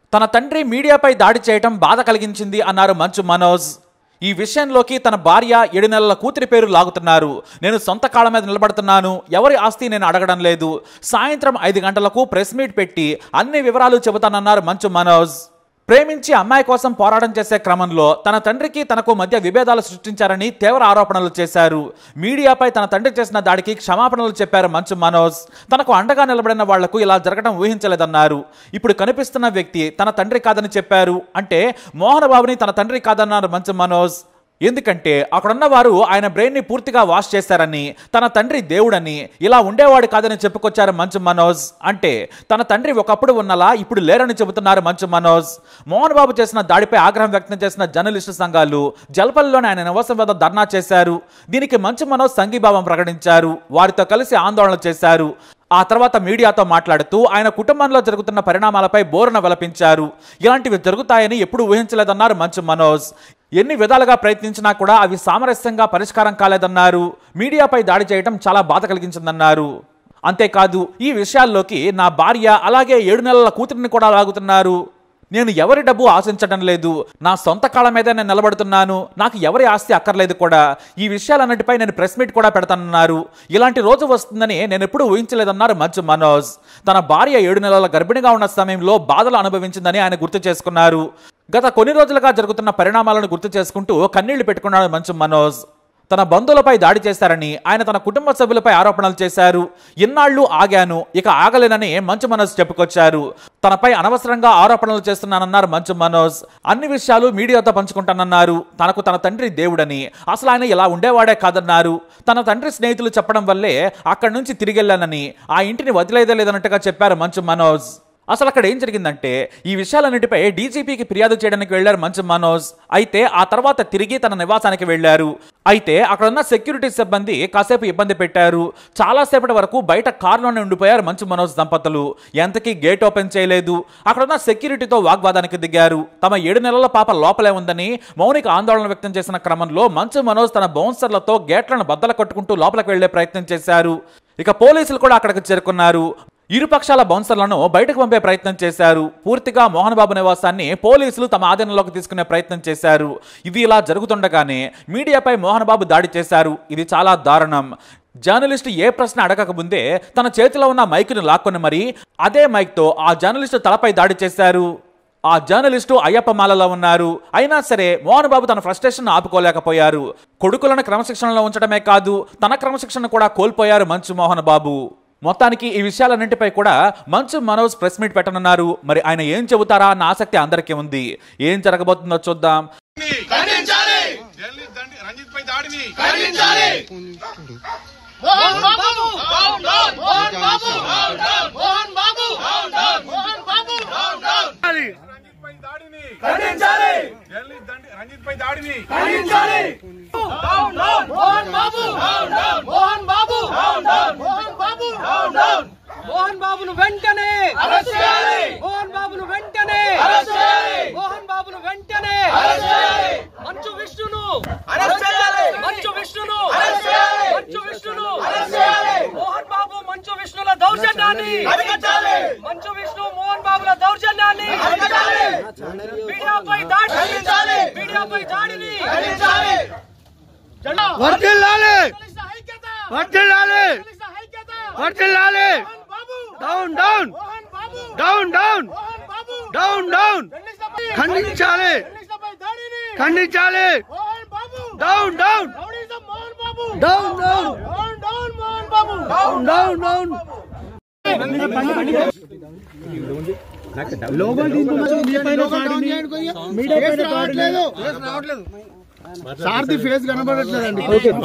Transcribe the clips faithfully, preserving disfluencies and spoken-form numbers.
తన తండ్రి మీడియాపై దాడి చేయడం బాధ కలిగించింది అన్నారు మంచు మనోజ్. ఈ విషయంలోకి తన భార్య ఏడు నెలల కూతురి పేరు లాగుతున్నారు. నేను సొంత కాళ్ళ మీద నిలబడుతున్నాను, ఎవరి ఆస్తి నేను అడగడం లేదు. సాయంత్రం ఐదు గంటలకు ప్రెస్ మీట్ పెట్టి అన్ని వివరాలు చెబుతానన్నారు మంచు మనోజ్. ప్రేమించి అమ్మాయి కోసం పోరాటం చేసే క్రమంలో తన తండ్రికి తనకు మధ్య విభేదాలు సృష్టించారని తీవ్ర ఆరోపణలు చేశారు. మీడియాపై తన తండ్రి చేసిన దాడికి క్షమాపణలు చెప్పారు మంచు మనోజ్. తనకు అండగా నిలబడిన వాళ్లకు ఇలా జరగడం ఊహించలేదన్నారు. ఇప్పుడు కనిపిస్తున్న వ్యక్తి తన తండ్రి కాదని చెప్పారు. అంటే మోహన్ బాబుని తన తండ్రి కాదన్నారు మంచు మనోజ్. ఎందుకంటే అక్కడున్న వారు ఆయన బ్రెయిన్ ని పూర్తిగా వాష్ చేశారని, తన తండ్రి దేవుడని, ఇలా ఉండేవాడు కాదని చెప్పుకొచ్చారు మంచు మనోజ్. అంటే తన తండ్రి ఒకప్పుడు ఉన్నలా ఇప్పుడు లేరని చెబుతున్నారు మంచు మనోజ్. మోహన్ బాబు చేసిన దాడిపై ఆగ్రహం వ్యక్తం చేసిన జర్నలిస్టు సంఘాలు జల్పల్లిలోని ఆయన నివాసం వద్ద ధర్నా చేశారు. దీనికి మంచు మనోజ్ సంఘీభావం ప్రకటించారు. వారితో కలిసి ఆందోళన చేశారు. ఆ తర్వాత మీడియాతో మాట్లాడుతూ ఆయన కుటుంబంలో జరుగుతున్న పరిణామాలపై బోరున విలపించారు. ఇలాంటివి జరుగుతాయని ఎప్పుడు ఊహించలేదన్నారు మంచు మనోజ్. ఎన్ని విధాలుగా ప్రయత్నించినా కూడా అవి సామరస్యంగా పరిష్కారం కాలేదన్నారు. మీడియాపై దాడి చేయడం చాలా బాధ కలిగించిందన్నారు. అంతేకాదు ఈ విషయాల్లోకి నా భార్య అలాగే ఏడు నెలల కూతురిని కూడా లాగుతున్నారు. నేను ఎవరి డబ్బు ఆశించడం లేదు, నా సొంత కాళ్ళ మీద నేను నిలబడుతున్నాను, నాకు ఎవరి ఆస్తి అక్కర్లేదు కూడా. ఈ విషయాలన్నిటిపై నేను ప్రెస్ మీట్ కూడా పెడతానన్నారు. ఇలాంటి రోజు వస్తుందని నేను ఎప్పుడూ ఊహించలేదన్నారు మంచు మనోజ్. తన భార్య ఏడు నెలల గర్భిణిగా ఉన్న సమయంలో బాధలు అనుభవించిందని ఆయన గుర్తు చేసుకున్నారు. గత కొన్ని రోజులుగా జరుగుతున్న పరిణామాలను గుర్తు చేసుకుంటూ కన్నీళ్లు పెట్టుకున్నాడు మంచు మనోజ్. తన బంధువులపై దాడి చేశారని ఆయన తన కుటుంబ సభ్యులపై ఆరోపణలు చేశారు. ఇన్నాళ్లు ఆగాను, ఇక ఆగలేనని మంచు మనోజ్ చెప్పుకొచ్చారు. తనపై అనవసరంగా ఆరోపణలు చేస్తున్నానన్నారు మంచు మనోజ్. అన్ని విషయాలు మీడియాతో పంచుకుంటానన్నారు. తనకు తన తండ్రి దేవుడని, అసలు ఆయన ఇలా ఉండేవాడే కాదన్నారు. తన తండ్రి స్నేహితులు చెప్పడం వల్లే అక్కడి నుంచి తిరిగెళ్లానని, ఆ ఇంటిని వదిలేదే లేదన్నట్టుగా చెప్పారు మంచు మనోజ్. అసలు అక్కడ ఏం జరిగిందంటే ఈ విషయాలన్నిటిపై డీజీపీకి ఫిర్యాదు చేయడానికి వెళ్లారు మంచు మనోజ్. అయితే ఆ తర్వాత తిరిగి తన నివాసానికి వెళ్లారు. అయితే అక్కడున్న సెక్యూరిటీ సిబ్బంది కాసేపు ఇబ్బంది పెట్టారు. చాలాసేపటి వరకు బయట కారులోనే ఉండిపోయారు మంచు మనోజ్ దంపతులు. ఎంతకీ గేట్ ఓపెన్ చేయలేదు. అక్కడున్న సెక్యూరిటీతో వాగ్వాదానికి దిగారు. తమ ఏడు నెలల పాప లోపలే ఉందని మౌనిక ఆందోళన వ్యక్తం చేసిన క్రమంలో మంచు మనోజ్ తన బౌన్సర్లతో గేట్లను బద్దలు కొట్టుకుంటూ లోపలికి వెళ్లే ప్రయత్నం చేశారు. ఇక పోలీసులు కూడా అక్కడికి చేరుకున్నారు. ఇరుపక్షాల బౌన్సర్లను బయటకు పంపే ప్రయత్నం చేశారు. పూర్తిగా మోహన్ బాబు నివాసాన్ని పోలీసులు తమ ఆధీనంలోకి తీసుకునే ప్రయత్నం చేశారు. ఇది ఇలా జరుగుతుండగానే మీడియాపై మోహన్ బాబు దాడి చేశారు. ఇది చాలా దారుణం. జర్నలిస్టు ఏ ప్రశ్న అడగక ముందే తన చేతిలో ఉన్న మైకును లాక్కొని మరి అదే మైక్తో ఆ జర్నలిస్టు తలపై దాడి చేశారు. ఆ జర్నలిస్టు అయ్యప్ప మాలలో ఉన్నారు. అయినా సరే మోహన్ బాబు తన ఫ్రస్ట్రేషన్ ఆపుకోలేకపోయారు. కొడుకులను క్రమశిక్షణలో ఉంచడమే కాదు, తన క్రమశిక్షణ కూడా కోల్పోయారు మంచు మోహన్ బాబు. మొత్తానికి ఈ విషయాలన్నింటిపై కూడా మంచు మనోజ్ ప్రెస్ మీట్ పెట్టనున్నారు. మరి ఆయన ఏం చెబుతారా అన్న ఆసక్తి అందరికీ ఉంది. ఏం జరగబోతుందో చూద్దాం. మోహన్ బాబును వెంటనే మోహన్ బాబును వెంటనే మోహన్ బాబును వెంటనే మంచు విష్ణును మంచు విష్ణును మంచు విష్ణును మోహన్ బాబు మంచు విష్ణుల దౌర్జన్యాన్ని మంచు విష్ణు మోహన్ బాబుల దౌర్జన్యాన్ని మీడియాపై దాడి మీడియాపై దాడిని వర్ధిల్లాలి వర్ధిల్లాలి వర్ధిల్లాలి down down down down down down ఖండించాలి ఖండించాలి down down down down down down down సార్ది ఫేస్ కనబడట్లేదండి.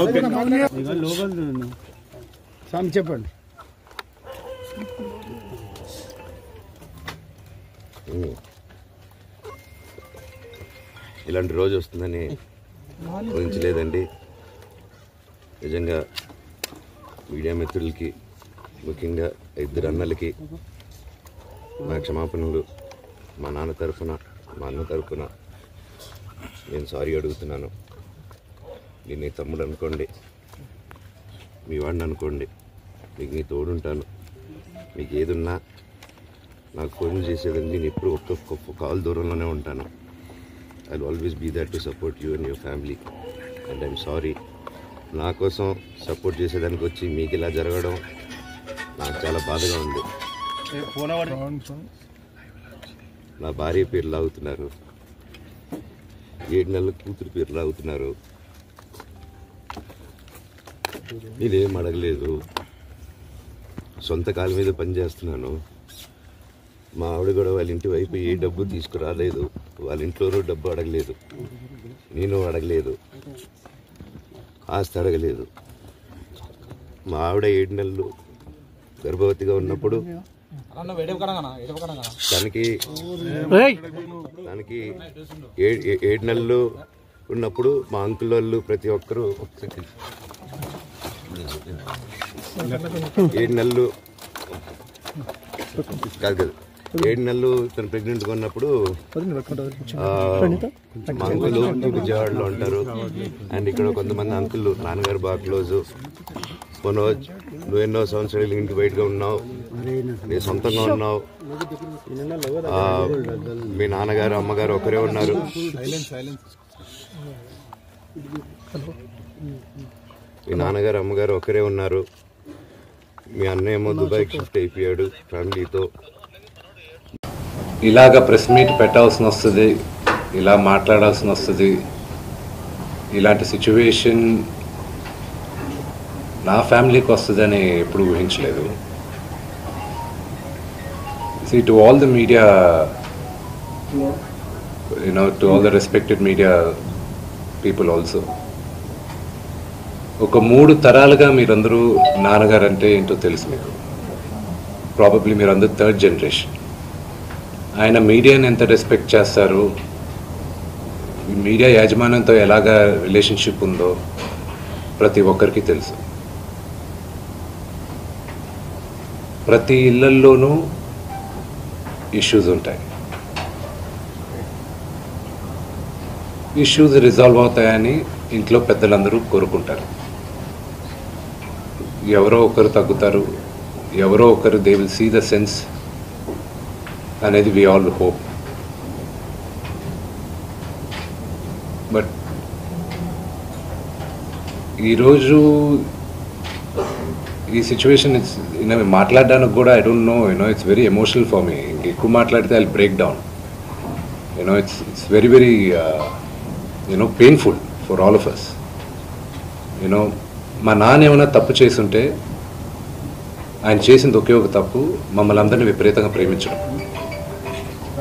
చెప్పండి. ఇలాంటి రోజు వస్తుందని ఊహించలేదండి. నిజంగా మీడియా మిత్రులకి, ముఖ్యంగా ఇద్దరు అన్నలకి నా క్షమాపణలు. మా నాన్న తరఫున, మా అన్న తరఫున నేను సారీ అడుగుతున్నాను. నేను నీ తమ్ముడు అనుకోండి, మీ వాడిని అనుకోండి, మీకు నీ తోడుంటాను. మీకు ఏదున్నా నాకు ఫోన్ చేసేదండి. నేను ఎప్పుడు ఒక్క కాల్ దూరంలోనే ఉంటాను. I will always be there to support you and your family. And I'm sorry, నా కోసం సపోర్ట్ చేసేదానికి వచ్చి మీకు ఇలా జరగడం నాకు చాలా బాధగా ఉంది. నా భార్య పేరు లాగుతున్నారు, ఏడు నెలల కూతురు పేరు లాగుతున్నారు. నేనేం అడగలేదు, సొంత కాళ్ళ మీద పనిచేస్తున్నాను. మా ఆవిడ కూడా వాళ్ళ ఇంటి వైపు ఏ డబ్బు తీసుకురాలేదు, వాళ్ళ ఇంట్లోనూ డబ్బు అడగలేదు, నేను అడగలేదు, ఆస్తి అడగలేదు. మా ఆవిడ ఏడు నెలలు గర్భవతిగా ఉన్నప్పుడు తనకి తనకి ఏడు నెలలు ఉన్నప్పుడు మా అంకుల్ వాళ్ళు ప్రతి ఒక్కరూ ఏడు నెలలు కాదు కదా ఏడు నెలలు తను ప్రెగ్నెంట్గా ఉన్నప్పుడు మా అంకుల్ విజయవాడలో ఉంటారు. అండ్ ఇక్కడ కొంతమంది అంకుల్ నాన్నగారు బాగా క్లోజు. మనోజ్, నువ్వు ఎన్నో సంవత్సరాలు ఇంటికి బయటగా ఉన్నావు, నీ సొంతంగా ఉన్నావు. మీ నాన్నగారు అమ్మగారు ఒకరే ఉన్నారు. మీ నాన్నగారు అమ్మగారు ఒకరే ఉన్నారు. మీ అన్నయ్య ఏమో దుబాయ్కి షిఫ్ట్ అయిపోయాడు ఫ్యామిలీతో. ఇలాగ ప్రెస్ మీట్ పెట్టాల్సిన వస్తుంది, ఇలా మాట్లాడాల్సిన వస్తుంది. ఇలాంటి సిచ్యువేషన్ నా ఫ్యామిలీకి వస్తుందని ఎప్పుడు ఊహించలేదు. See, to all the media, you know, to all the respected media people also, ఒక మూడు తరాలుగా మీరందరూ నాన్నగారు అంటే ఏంటో తెలుసు మీకు. ప్రాబబ్లీ మీరందరూ థర్డ్ జనరేషన్. ఆయన మీడియాని ఎంత రెస్పెక్ట్ చేస్తారు, మీడియా యాజమాన్యంతో ఎలాగా రిలేషన్షిప్ ఉందో ప్రతి ఒక్కరికి తెలుసు. ప్రతి ఇళ్లల్లోనూ ఇష్యూస్ ఉంటాయి. ఇష్యూస్ రిజాల్వ్ అవుతాయని ఇంట్లో పెద్దలందరూ కోరుకుంటారు. ఎవరో ఒకరు తగ్గుతారు, ఎవరో ఒకరు they will see the sense అనేది వి ఆల్ హోప్. బట్ ఈరోజు ఈ సిచ్యువేషన్ ఇట్స్ యూనో మాట్లాడడానికి కూడా I don't know, you know it's very emotional for me. ఎక్కువ మాట్లాడితే I will break down. You know it's it's very very you know painful for all of us. You know మా నాన్న ఏమైనా తప్పు చేస్తుంటే ఆయన చేసింది ఒకే ఒక తప్పు, మమ్మల్ని అందరినీ విపరీతంగా ప్రేమించడం.